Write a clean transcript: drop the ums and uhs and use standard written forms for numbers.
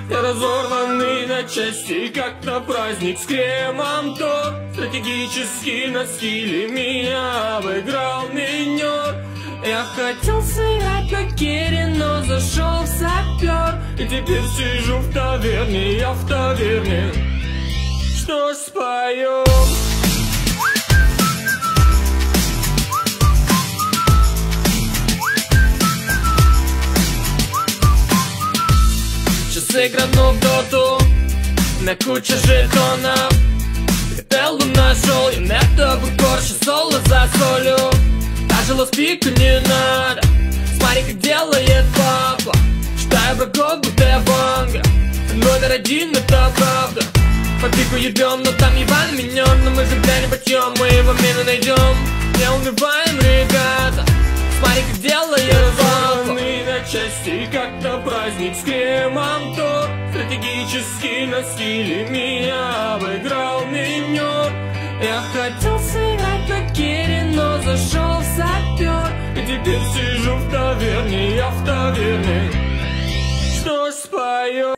Я разорванный на части, как на праздник с кремом торт. Стратегически на стиле меня обыграл минер. Я хотел сыграть на керри, но зашел в сапер. И теперь сижу в таверне, я в таверне. Что ж, споем? Сейчас играну в доту на куче жетонов. Телу нашел, я на тобой корчу, соло за солью. Даже лоспику не надо. Смотри, как делает папа. Считаю врагов, будто я Ванга. Номер один, это правда. По пику ебем, но там ебаный минер. Но мы же бля не потьем, мы его мину найдем. Не унываем, ребята. Смотри, как делает папа. На части, как на праздник с кремом торт. Стратегически на стиле меня обыграл минер. Я хотел сыграть на керри, но зашел в сапер. И теперь сижу в таверне, я в таверне.